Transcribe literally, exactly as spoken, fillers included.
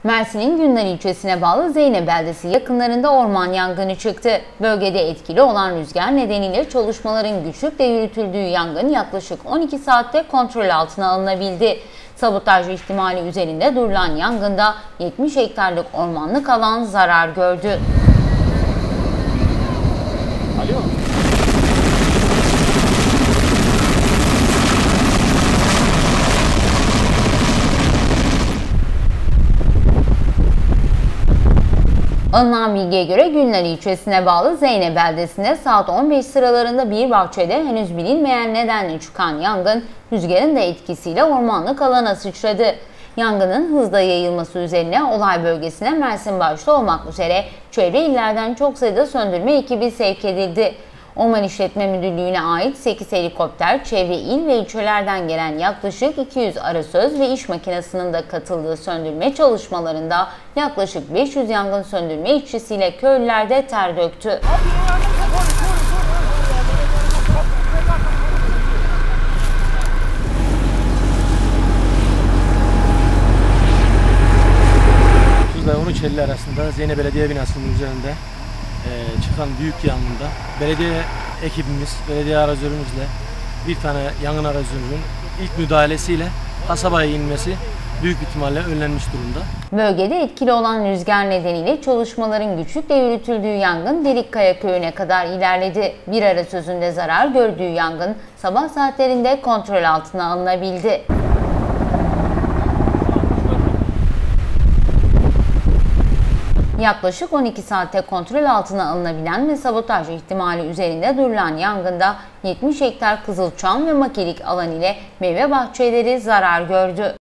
Mersin'in Günler ilçesine bağlı Zeynep beldesi yakınlarında orman yangını çıktı. Bölgede etkili olan rüzgar nedeniyle çalışmaların güçlükle yürütüldüğü yangın yaklaşık on iki saatte kontrol altına alınabildi. Sabotaj ihtimali üzerinde durulan yangında yetmiş hektarlık ormanlık alan zarar gördü. Alo. Alınan bilgiye göre Günler ilçesine bağlı Zeynep beldesinde saat on beş sıralarında bir bahçede henüz bilinmeyen nedenle çıkan yangın rüzgarın da etkisiyle ormanlık alana sıçradı. Yangının hızla yayılması üzerine olay bölgesine Mersin başta olmak üzere çevre illerden çok sayıda söndürme ekibi sevk edildi. Orman İşletme Müdürlüğü'ne ait sekiz helikopter, çevre il ve ilçelerden gelen yaklaşık iki yüz arasöz ve iş makinesinin de katıldığı söndürme çalışmalarında yaklaşık beş yüz yangın söndürme işçisiyle köylüler de ter döktü. on üç elli arasında Zeynep Belediye binasının üzerinde e, çıkan büyük yangında belediye ekibimiz, belediye arazörümüzle bir tane yangın arazörünün ilk müdahalesiyle kasabaya inmesi büyük ihtimalle önlenmiş durumda. Bölgede etkili olan rüzgar nedeniyle çalışmaların güçlükle yürütüldüğü yangın Delikkaya köyüne kadar ilerledi. Bir arasözünde zarar gördüğü yangın sabah saatlerinde kontrol altına alınabildi. Yaklaşık on iki saatte kontrol altına alınabilen ve sabotaj ihtimali üzerinde durulan yangında yetmiş hektar kızılçam ve makilik alan ile meyve bahçeleri zarar gördü.